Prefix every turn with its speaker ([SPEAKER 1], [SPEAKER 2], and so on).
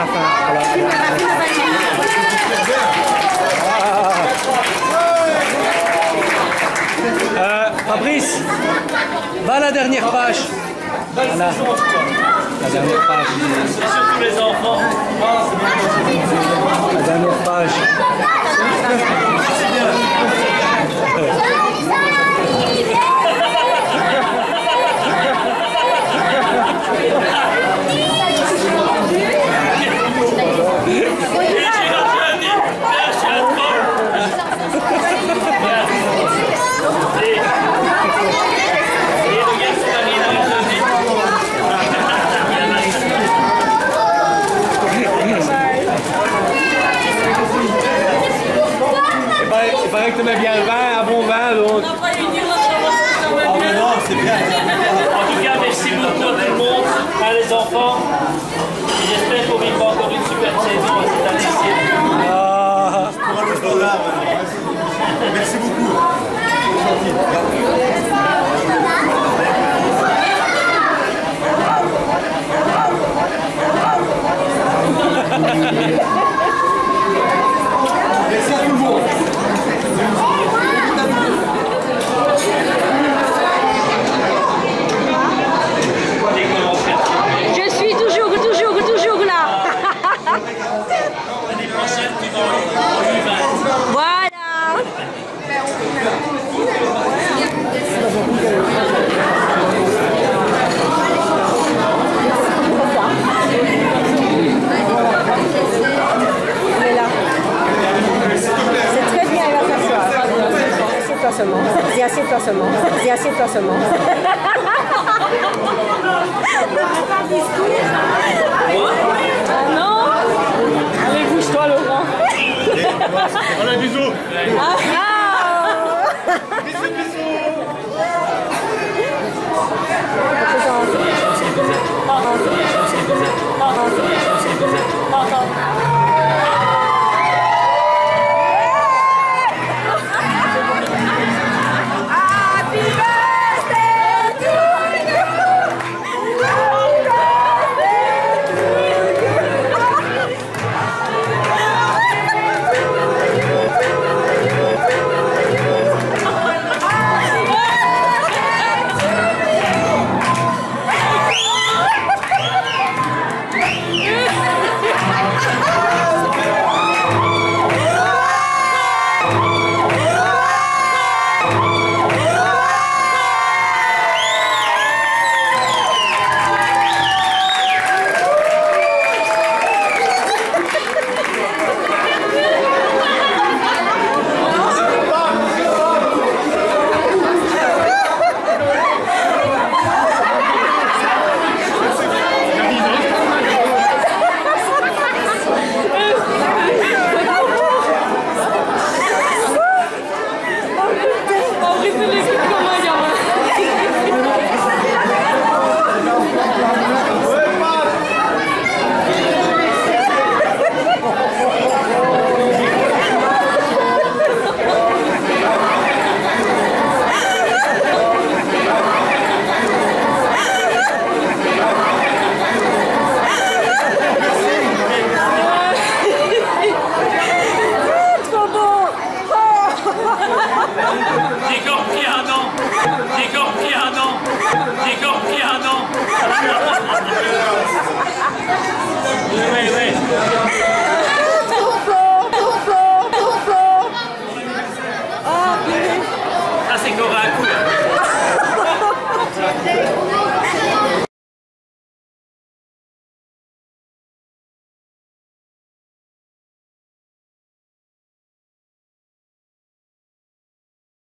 [SPEAKER 1] fin. Fabrice, va à la dernière page. Voilà. La dernière page.
[SPEAKER 2] Surtout les enfants.
[SPEAKER 1] La dernière page. Il paraît que tu mets bien le vin, un bon vin, donc.
[SPEAKER 2] Ah mais non, c'est bien. En tout cas, merci beaucoup à tout le monde, à les enfants. Et j'espère qu'on vivra encore une super saison cette année-ci.
[SPEAKER 1] Ah.
[SPEAKER 3] Merci beaucoup. Merci à tout le monde.
[SPEAKER 4] Je suis toujours là.
[SPEAKER 2] L'année prochaine, tu vas au U20.
[SPEAKER 4] Voilà.
[SPEAKER 5] Il est là. C'est très bien, il va s'asseoir. Assieds-toi seulement. Dis assieds-toi seulement. Dis assieds-toi seulement.
[SPEAKER 4] Ah non. Allez, bouge-toi, Laurent.
[SPEAKER 3] Voilà, bisous.
[SPEAKER 5] Bisous, bisous.
[SPEAKER 2] Oui.